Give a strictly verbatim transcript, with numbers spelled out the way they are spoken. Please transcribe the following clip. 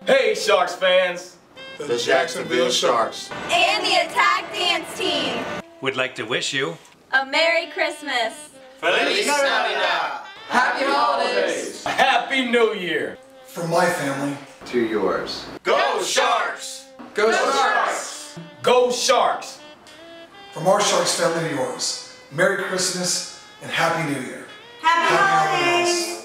Hey, Sharks fans! The Jacksonville Sharks and the Attack Dance Team would like to wish you a Merry Christmas. Feliz Navidad! Happy holidays! A Happy New Year! From my family to yours. Go Sharks! Go, Go Sharks! Go Sharks! From our Sharks family to yours, Merry Christmas and Happy New Year. Happy, Happy holidays. holidays!